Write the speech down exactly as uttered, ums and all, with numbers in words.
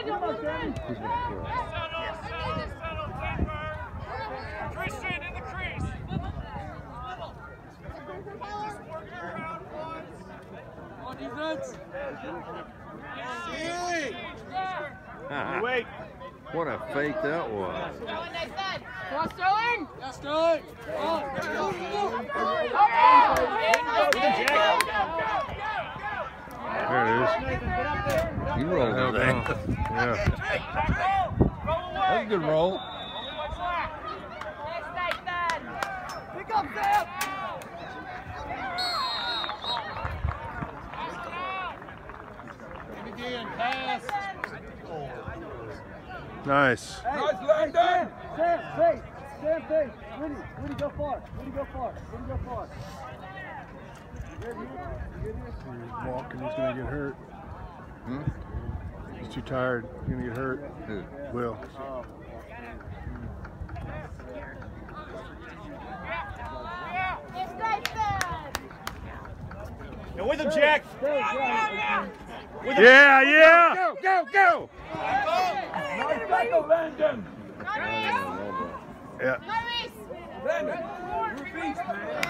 Christian in the crease. Just work it around once. On defense. Wait. What a fake that was. Come on, Sterling. Yeah, Sterling. Oh, go, go, There it is. You rolled it down. Yeah. That's a good roll. Pick up, Sam. Again, pass. Nice. Hey, nice, Langdon. Sam, face. Sam, face. Woody, Woody, go far. Woody, go far. Woody, go far. He's walking, he's going to get hurt. Hmm? He's too tired. He's going to get hurt. Who? Will. Go with him, Jack. With him. Yeah, yeah. Go, go, go. Nice tackle, Langdon. Yeah. Landon, your feet, man.